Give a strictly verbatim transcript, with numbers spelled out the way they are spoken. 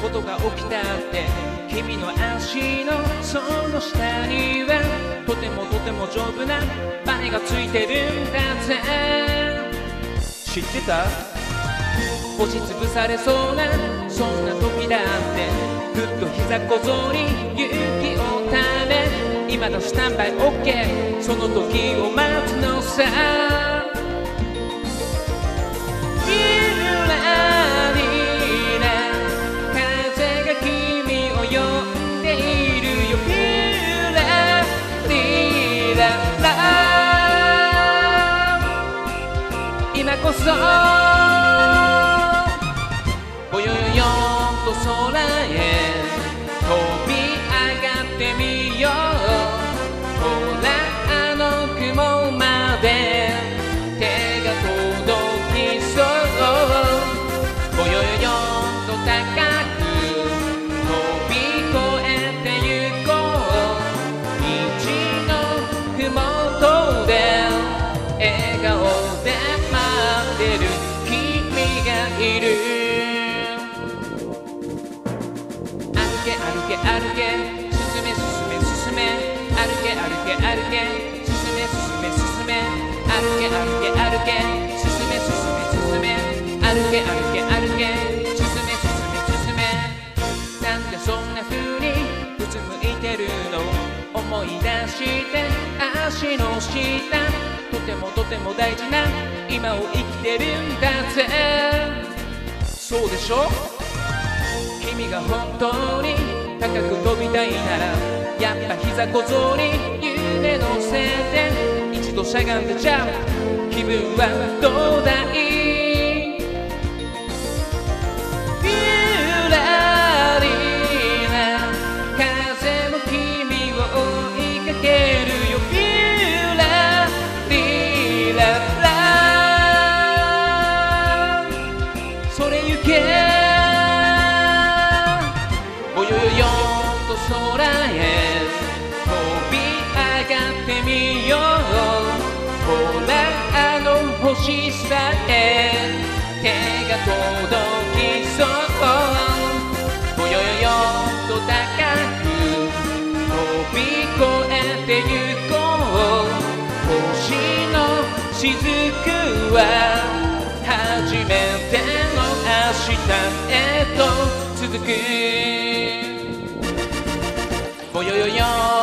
ことが起きたって君の足のその下にはとてもとても丈夫なバネがついてるんだぜ。知ってた？押しつぶされそうなそんな時だってふっと膝小僧に勇気をため今のスタンバイ OK その時を待つのさ。ゆらりな風が君を呼んでいるよ。ゆらりらら今こそぼよよよんと空へ飛び上がってみよう。ほらあの雲まで手が届きそう。ぼよよよんと高く飛び越えてゆこう。道のふもとで笑顔で待ってる君がいる。歩け歩け進め進め進め歩け歩け歩け進め進め進め歩け歩け歩け進め進め進め歩け歩け歩け進め進め進めなんでそんな風にうつむいてるの思い出して足の下とてもとても大事な今を生きてるんだぜ。そうでしょ？君が本当に高く飛びたいならやっぱ膝小僧に夢乗せて一度しゃがんでジャンプ気分はどうだい？ゆらりな風も君を追いかけるよ。ゆらりららそれゆけぼよよよんと空へ飛び上がってみよう。ほらあの星さえ手が届きそう。ぼよよよんと高く飛び越えてゆこう。星の雫は初めての明日へと続く。ぼよよよ